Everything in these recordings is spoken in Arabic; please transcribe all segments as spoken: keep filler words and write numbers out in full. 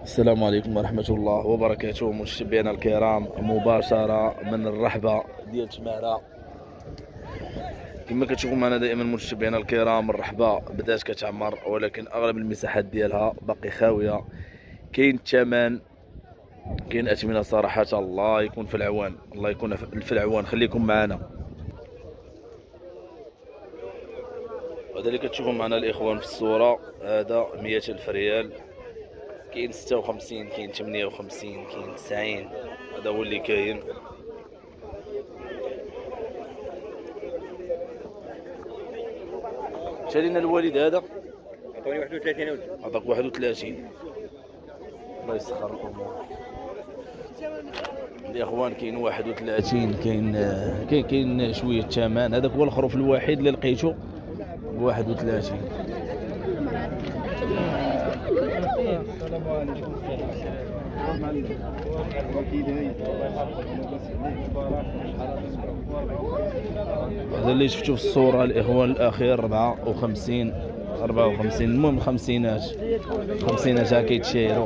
السلام عليكم ورحمة الله وبركاته. متابعينا الكرام، مباشرة من الرحبة ديال تمارة. كما كتشوفوا معنا دائما متابعينا الكرام، الرحبة بدات كتعمر ولكن اغلب المساحات ديالها باقي خاوية. كاين الثمن، كاين اثمنة صراحة. الله يكون في العوان، الله يكون في العوان. خليكم معنا. هذا اللي كتشوفوا معنا الاخوان في الصورة، هذا مية الف ريال. كاين ستة وخمسين، كاين ثمانية وخمسين، كاين تسعين. هذا هو اللي كاين. شارينا الوالد هذا عطوني واحد وثلاثين ولد. عطاك واحد وثلاثين. الله يسخر الامور. الاخوان كاين واحد وثلاثين، كاين كاين كاين شويه ثمن. هذاك هو الخروف الوحيد اللي لقيته ب واحد وثلاثين. هذا اللي شفتو في الصورة الإخوان الأخير أربعة وخمسين أربعة وخمسين. المهم الخمسينات الخمسينات ها كيتشايرو.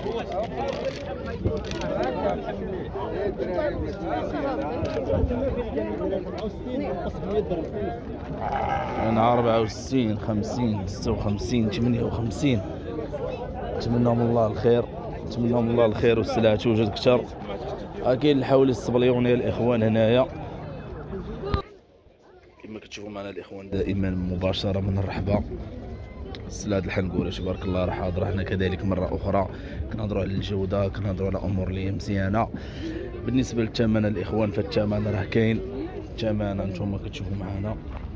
أنا أربعة وستين، خمسين، ستة وخمسين، ثمانية وخمسين. نتمنىهم الله الخير، نتمنىهم الله الخير والسلعة توجد كثر. ها كاين الحول الصبليوني الاخوان هنايا. كما كتشوفوا معنا الاخوان دائما مباشره من الرحبه. السلعة الحنقوره تبارك الله راه حاضره هنا كذلك مره اخرى. كنهضروا على الجوده، كنهضروا على امور اللي مزيانه. بالنسبه للثمن الاخوان، فالثمن راه كاين. الثمن انتم كتشوفوا معنا.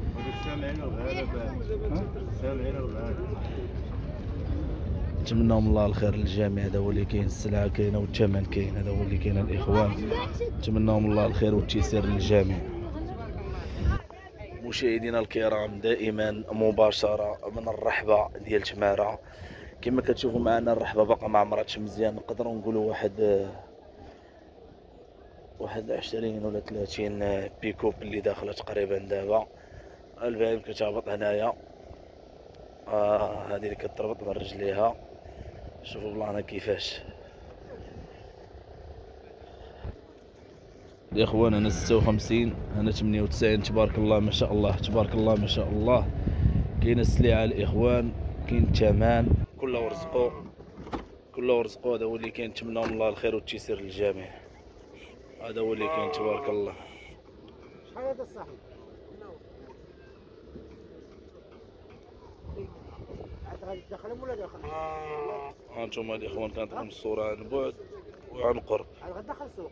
نتمنىهم الله الخير للجميع. هذا هو اللي كاين، السلعه كاينه والثمن كاين. هذا هو اللي كاين الاخوان. نتمنىهم الله الخير والتيسير للجميع. مشاهدينا الكرام، دائما مباشره من الرحبه ديال تماره. كما كتشوفوا معنا الرحبه باقا ما عمراتش مزيان. نقدروا نقولوا واحد واحد عشرين ولا ثلاثين بيكوب اللي داخله تقريبا دابا. البهائم كتهبط هنايا. آه هذه اللي كتربط من رجليها. شوفوا بلانا كيفاش يا اخوان. انا ستة وخمسين، انا ثمانية وتسعين. تبارك الله ما شاء الله، تبارك الله ما شاء الله. كاين السلعه الاخوان، كاين الثمن، كله ورزقو كله ورزقو. هذا هو اللي كاين. نتمنىهم الله الخير والتيسير للجميع. هذا هو اللي كاين تبارك الله. شحال هذا الصاحب؟ غادي تدخلهم ولا داخل؟ ها انتم الاخوان كنعطيكم الصوره عن بعد وعن قرب. غتدخل السوق.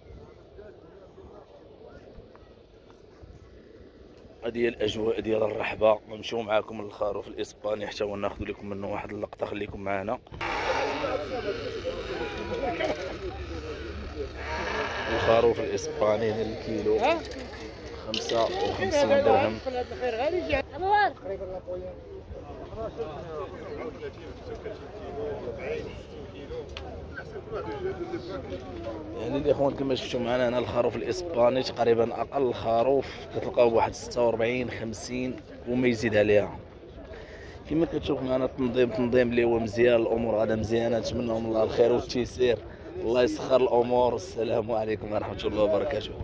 هذه هي الاجواء ديال الرحبه. نمشيو معاكم للخروف الاسباني حتى هو ناخذ لكم منه واحد اللقطه. خليكم معنا. الخروف الاسباني الكيلو خمسة وخمسين درهم. يعني الاخوان كما شفتوا معنا هنا الخروف الاسباني تقريبا اقل خروف كتلقاو بواحد ستة وأربعين خمسين وما يزيد عليها. كما كتشوف معنا التنظيم تنظيم اللي هو مزيان. الامور غادا مزيانه. نتمنىهم الله الخير والتيسير. الله يسخر الامور. والسلام عليكم ورحمه الله وبركاته.